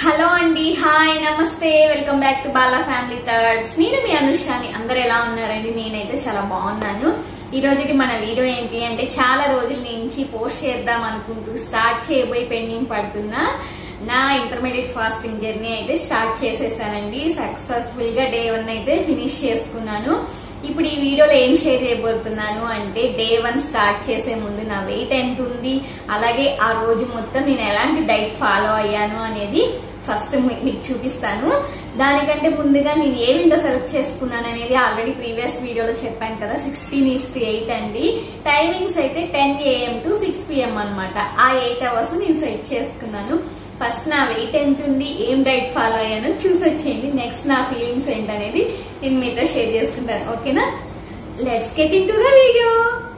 Hello అండి, hi, నమస్తే, welcome back to Bala family thirds. నేను మీ అనుషాని. అందరు ఎలా ఉన్నారండి? నేనైతే చాలా బాగున్నాను. ఈ రోజుకి మన వీడియో ఏంటి అంటే, చాలా రోజుల నుంచి పోస్ట్ చేద్దాం అనుకుంటూ స్టార్ట్ చేయబోయి పెండింగ్ పడుతున్నా నా ఇంటర్మీడియట్ ఫాస్టింగ్ జర్నీ అయితే స్టార్ట్ చేసేసానండి. సక్సెస్ఫుల్ గా డే 1 అయితే ఫినిష్ చేసుకున్నాను. ఇప్పుడు ఈ వీడియోలో ఏం షేర్ చేయబోతున్నాను అంటే, డే 1 స్టార్ట్ చేసే ముందు నా వెయిట్ ఎంత ఉంది, అలాగే ఆ రోజు మొత్తం నేను ఎలాంటి డైట్ ఫాలో అయ్యాను అనేది ఫస్ట్ మీకు చూపిస్తాను. దానికంటే ముందుగా నేను ఏ విండో సెలెక్ట్ చేసుకున్నాను అనేది ఆల్రెడీ ప్రీవియస్ వీడియోలో చెప్పాను కదా. 16:8 అండి. టైమింగ్స్ అయితే 10 AM to 6 PM అనమాట. ఆ 8 hours నేను సెట్ చేసుకున్నాను. ఫస్ట్ నా వెయిట్ ఎంత ఉంది, ఏం డైట్ ఫాలో అయ్యాను చూసొచ్చేయండి. నెక్స్ట్ నా ఫీలింగ్స్ ఏంటనేది నేను మీతో షేర్ చేసుకుంటాను. ఓకేనా? Let's get into the video.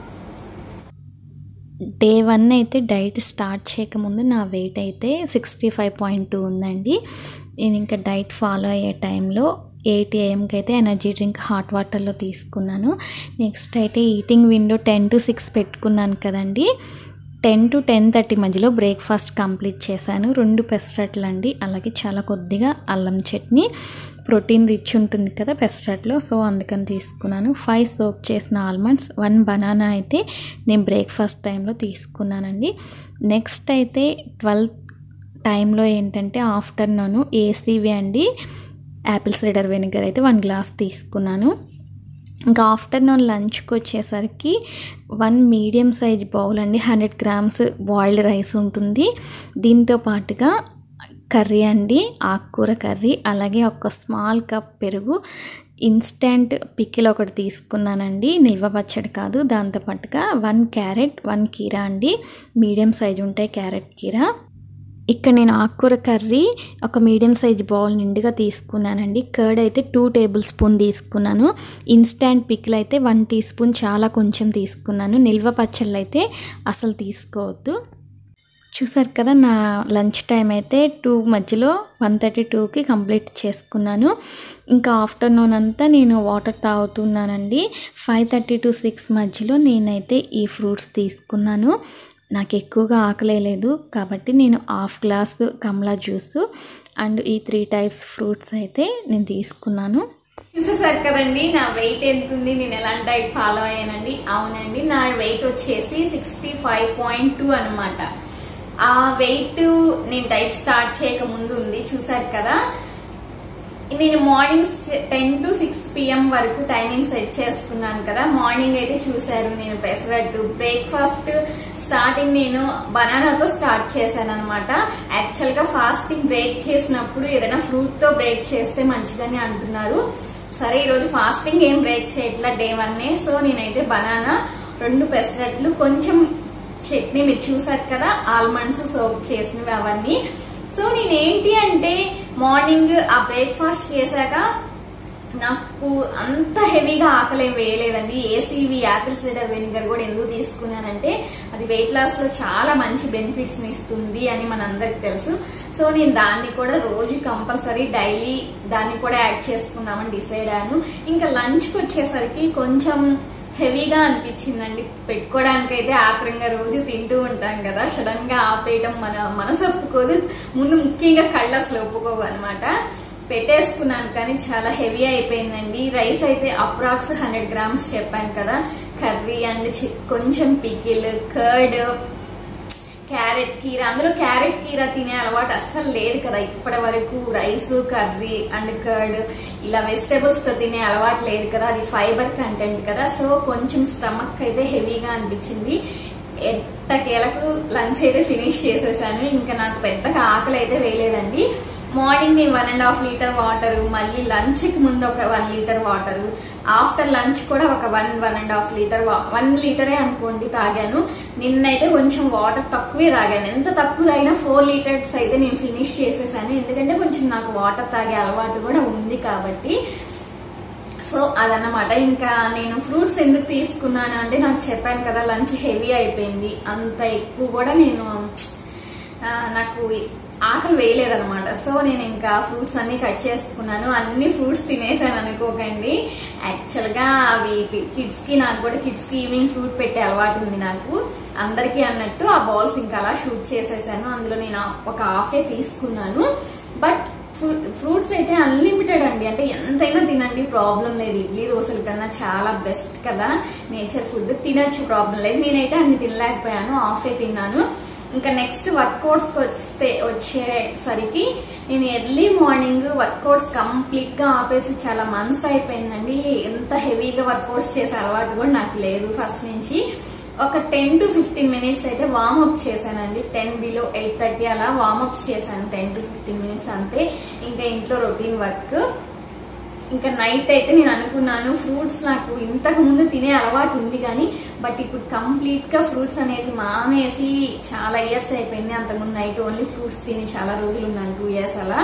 Day 1 అయితే డైట్ స్టార్ట్ చేయకముందు నా వెయిట్ అయితే 65.2 ఉందండి. నేను ఇంకా డైట్ ఫాలో అయ్యే టైంలో 8 AMకి అయితే ఎనర్జీ డ్రింక్ హాట్ వాటర్లో తీసుకున్నాను. నెక్స్ట్ అయితే ఈటింగ్ విండో 10 to 6 పెట్టుకున్నాను కదండి. 10 to 10:30 మధ్యలో బ్రేక్ఫాస్ట్ కంప్లీట్ చేశాను. 2 పెసరట్లు అండి, అలాగే చాలా కొద్దిగా అల్లం చట్నీ. ప్రోటీన్ రిచ్ ఉంటుంది కదా పెసరట్లో, సో అందుకని తీసుకున్నాను. 5 సోక్ చేసిన ఆల్మండ్స్, 1 బనానా అయితే నేను బ్రేక్ఫాస్ట్ టైంలో తీసుకున్నానండి. నెక్స్ట్ అయితే 12 టైంలో ఏంటంటే ఆఫ్టర్నూన్ ఏసీవి అండి యాపిల్ సైడర్ వెనిగర్ అయితే 1 గ్లాస్ తీసుకున్నాను. ఇంకా ఆఫ్టర్నూన్ లంచ్కి వచ్చేసరికి 1 మీడియం సైజ్ బౌల్ అండి, 100 grams బాయిల్డ్ రైస్ ఉంటుంది. దీంతో పాటుగా కర్రీ అండి, ఆకుకూర కర్రీ, అలాగే ఒక స్మాల్ కప్ పెరుగు, ఇన్స్టెంట్ పికిల్ ఒకటి తీసుకున్నానండి, నిల్వ పచ్చడి కాదు. దాంతోపాటుగా 1 క్యారెట్, 1 కీరా అండి, మీడియం సైజు ఉంటాయి క్యారెట్ కీరా. ఇక్కడ నేను ఆకుకూర కర్రీ ఒక మీడియం సైజ్ బౌల్ నిండుగా తీసుకున్నానండి. కర్డ్ అయితే 2 tablespoons తీసుకున్నాను. ఇన్స్టెంట్ పికిల్ అయితే 1 teaspoon చాలా కొంచెం తీసుకున్నాను. నిల్వ పచ్చళ్ళు అయితే అసలు తీసుకోవద్దు. చూసారు కదా, నా లంచ్ టైం అయితే 2 మధ్యలో 1:32కి కంప్లీట్ చేసుకున్నాను. ఇంకా ఆఫ్టర్నూన్ అంతా నేను వాటర్ తాగుతున్నానండి. 5:30 to 6 మధ్యలో నేనైతే ఈ ఫ్రూట్స్ తీసుకున్నాను. నాకు ఎక్కువగా ఆకలేదు కాబట్టి నేను 1/2 glass కమలా జ్యూస్ అండ్ ఈ 3 types ఫ్రూట్స్ అయితే నేను తీసుకున్నాను. చూసేసారు కదండి నా వెయిట్ ఎంత ఉంది, నేను ఎలాంటి డైట్ ఫాలో అయ్యానండి. అవునండి, నా వెయిట్ వచ్చేసి 65.2 అనమాట. ఆ వెయిట్ నేను డైట్ స్టార్ట్ చేయక ముందు ఉంది. చూసారు కదా, నేను మార్నింగ్ 10 to 6 PM వరకు టైమింగ్ సెట్ చేసుకున్నాను కదా. మార్నింగ్ అయితే చూసారు నేను పెసరట్టు బ్రేక్ఫాస్ట్ స్టార్టింగ్ నేను బనానాతో స్టార్ట్ చేశాను అనమాట. యాక్చువల్ గా ఫాస్టింగ్ బ్రేక్ చేసినప్పుడు ఏదైనా ఫ్రూట్ తో బ్రేక్ చేస్తే మంచిదని అంటున్నారు. సరే, ఈరోజు ఫాస్టింగ్ ఏం బ్రేక్ చేయట్లా, డే 1. సో నేనైతే బనానా, 2 పెసరట్లు, కొంచెం చట్నీ, మీరు చూసారు కదా ఆల్మండ్స్ సోక్ చేసినవి అవన్నీ. సో నేనేంటి అంటే మార్నింగ్ ఆ బ్రేక్ఫాస్ట్ చేశాక నాకు అంత హెవీగా ఆకలి వేయలేదండి. ఏసీవి యాపిల్ సైడర్ వెనిగర్ కూడా ఎందుకు తీసుకున్నానంటే, అది వెయిట్ లాస్ లో చాలా మంచి బెనిఫిట్స్ ఇస్తుంది అని మనందరికి తెలుసు. సో నేను దాన్ని కూడా రోజు కంపల్సరీ డైలీ దాన్ని కూడా యాడ్ చేసుకుందామని డిసైడ్ అయ్యాను. ఇంకా లంచ్కి వచ్చేసరికి కొంచెం హెవీగా అనిపించిందండి. పెట్టుకోవడానికి అయితే ఆఖరంగా రోజు తింటూ ఉంటాం కదా, సడన్ గా ఆపేయడం మన మనసు ఒప్పుకోదు, ముందు ముఖ్యంగా కళ్ళు అసలు ఒప్పుకోవు అనమాట. పెట్టేసుకున్నాను కానీ చాలా హెవీ అయిపోయిందండి. రైస్ అయితే అప్రాక్స్ 100 grams చెప్పాను కదా. కర్రీ అండ్ కొంచెం పికిల్, కర్డ్, క్యారెట్ కీరా. అందులో క్యారెట్ కీరా తినే అలవాటు అస్సలు లేదు కదా ఇప్పటి వరకు. రైస్, కర్రీ అండ్ కర్డ్ ఇలా వెజిటేబుల్స్ తో తినే అలవాటు లేదు కదా, అది ఫైబర్ కంటెంట్ కదా. సో కొంచెం స్టమక్ అయితే హెవీగా అనిపించింది. ఎట్టకేలకు లంచ్ అయితే ఫినిష్ చేసేసాను. ఇంకా నాకు పెద్దగా ఆకలి అయితే వేయలేదండి. మార్నింగ్ నేను 1.5 లీటర్ వాటర్, మళ్ళీ లంచ్ కి ముందు ఒక 1 లీటర్ వాటర్, ఆఫ్టర్ లంచ్ కూడా ఒక 1.5 లీటర్, 1 లీటరే అనుకోండి తాగాను. నిన్నైతే కొంచెం వాటర్ తక్కువే తాగాను. ఎంత తక్కువ తాగినా 4 liters అయితే నేను ఫినిష్ చేసేసాను. ఎందుకంటే కొంచెం నాకు వాటర్ తాగే అలవాటు కూడా ఉంది కాబట్టి. సో అదన్నమాట. ఇంకా నేను ఫ్రూట్స్ ఎందుకు తీసుకున్నాను అంటే, నాకు చెప్పాను కదా లంచ్ హెవీ అయిపోయింది. అంత ఎక్కువ కూడా నేను నాకు ఆకలి వేయలేదనమాట. సో నేను ఇంకా ఫ్రూట్స్ అన్ని కట్ చేసుకున్నాను. అన్ని ఫ్రూట్స్ తినేసాను అనుకోకండి. యాక్చువల్ గా అవి కిడ్స్ కి, నాకు కూడా కిడ్స్ కి ఈవినింగ్ ఫ్రూట్ పెట్టే అలవాటు ఉంది నాకు, అందరికీ అన్నట్టు ఆ బౌల్స్ ఇంకా అలా షూట్ చేసేసాను. అందులో నేను ఒక హాఫే తీసుకున్నాను. బట్ ఫ్రూట్స్ అయితే అన్లిమిటెడ్ అండి, అంటే ఎంతైనా తినండి, ప్రాబ్లం లేదు. ఇడ్లీ దోశల కన్నా చాలా బెస్ట్ కదా నేచర్ ఫుడ్, తినొచ్చు, ప్రాబ్లం లేదు. నేనైతే అన్ని తినలేకపోయాను, హాఫే తిన్నాను. ఇంకా నెక్స్ట్ వర్కౌట్స్ వచ్చేసరికి నేను ఎర్లీ మార్నింగ్ వర్కౌట్స్ కంప్లీట్ గా ఆపేసి చాలా మంత్స్ అయిపోయిందండి. ఎంత హెవీగా వర్కౌట్స్ చేసే అలవాటు కూడా నాకు లేదు ఫస్ట్ నుంచి. ఒక 10 to 15 minutes అయితే వార్మప్ చేశానండి. 10 below 8:30 అలా వార్మప్స్ చేశాను, 10 to 15 minutes అంతే. ఇంకా ఇంట్లో రొటీన్ వర్క్. ఇంకా నైట్ అయితే నేను అనుకున్నాను ఫ్రూట్స్ నాకు ఇంతకు ముందు తినే అలవాటు ఉంది కానీ, బట్ ఇప్పుడు కంప్లీట్ గా ఫ్రూట్స్ అనేది మానేసి చాలా ఇయర్స్ అయిపోయింది. అంతకుముందు నైట్ ఓన్లీ ఫ్రూట్స్ తిని చాలా రోజులు ఉన్నాను, 2 years అలా.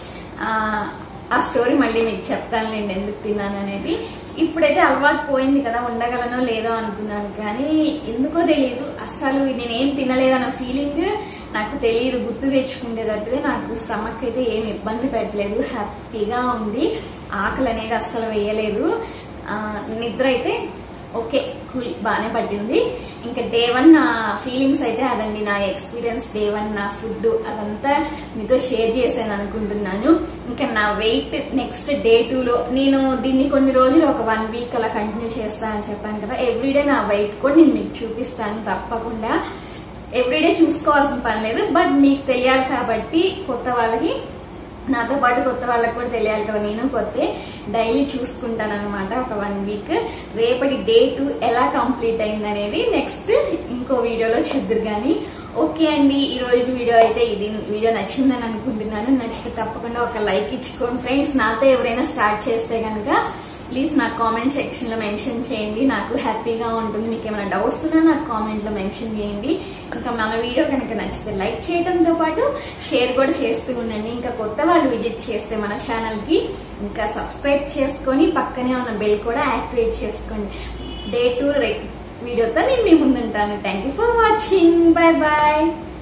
ఆ స్టోరీ మళ్ళీ మీకు చెప్తానులేండి ఎందుకు తిన్నాను అనేది. ఇప్పుడైతే అలవాటు పోయింది కదా, ఉండగలనో లేదో అనుకున్నాను కానీ ఎందుకో తెలియదు, అసలు నేనేం తినలేదన్న ఫీలింగ్ నాకు తెలియదు. గుర్తు తెచ్చుకునేటట్టుగా నాకు స్టమక్ అయితే ఏమి ఇబ్బంది పెట్టలేదు, హ్యాపీగా ఉంది. ఆకలి అనేది అస్సలు వేయలేదు. నిద్ర అయితే ఓకే, కూల్, బాగానే పట్టింది. ఇంకా డే 1 నా ఫీలింగ్స్ అయితే అదండి, నా ఎక్స్పీరియన్స్. డే 1 నా ఫుడ్ అదంతా మీతో షేర్ చేశాను అనుకుంటున్నాను. ఇంకా నా వెయిట్ నెక్స్ట్ డే 2లో నేను దీన్ని కొన్ని రోజులు ఒక 1 week అలా కంటిన్యూ చేస్తానని చెప్పాను కదా. ఎవ్రీడే నా వెయిట్ కూడా నేను మీకు చూపిస్తాను తప్పకుండా. ఎవ్రీడే చూసుకోవాల్సిన పని లేదు, బట్ మీకు తెలియాలి కాబట్టి, కొత్త వాళ్ళకి, నాతో పాటు కొత్త వాళ్ళకి కూడా తెలియాలి కదా, నేను కొత్త, డైలీ చూసుకుంటాను అనమాట ఒక 1 week. రేపటి డే 2 ఎలా కంప్లీట్ అయింది అనేది నెక్స్ట్ ఇంకో వీడియోలో చూద్దరు కానీ. ఓకే అండి, ఈ రోజు వీడియో అయితే ఇది. వీడియో నచ్చిందని అనుకుంటున్నాను. నచ్చితే తప్పకుండా ఒక లైక్ ఇచ్చుకోండి ఫ్రెండ్స్. నాతో ఎవరైనా స్టార్ట్ చేస్తే కనుక ప్లీజ్ నాకు కామెంట్ సెక్షన్ లో మెన్షన్ చేయండి, నాకు హ్యాపీగా ఉంటుంది. మీకు ఏమైనా డౌట్స్ ఉన్నా నాకు కామెంట్ లో మెన్షన్ చేయండి. ఇంకా మన వీడియో కనుక నచ్చితే లైక్ చేయడంతో పాటు షేర్ కూడా చేస్తూ ఉండండి. ఇంకా కొత్త వాళ్ళు విజిట్ చేస్తే మన ఛానల్ కి ఇంకా సబ్స్క్రైబ్ చేసుకొని పక్కనే ఉన్న బెల్ కూడా యాక్టివేట్ చేసుకోండి. డే 2 వీడియోతో నేను మీ ముందుంటాను. Thank you for watching. Bye bye.